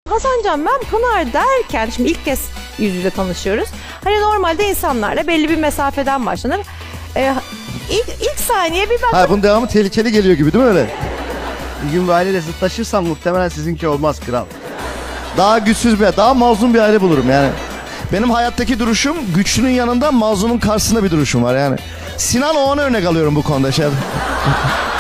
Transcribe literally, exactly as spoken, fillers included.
Hasancan, ben Pınar derken, şimdi ilk kez yüz yüze tanışıyoruz. Hani normalde insanlarla belli bir mesafeden başlanır. Ee, ilk, ilk saniye bir bak. Ha, bunun devamı tehlikeli geliyor gibi değil mi öyle? Bir gün bu aileyle zıtlaşırsam muhtemelen sizinki olmaz kral. Daha güçsüz bir, daha mazlum bir aile bulurum yani. Benim hayattaki duruşum güçlünün yanında mazlumun karşısında bir duruşum var yani. Sinan Oğan'a örnek alıyorum bu konuda şey.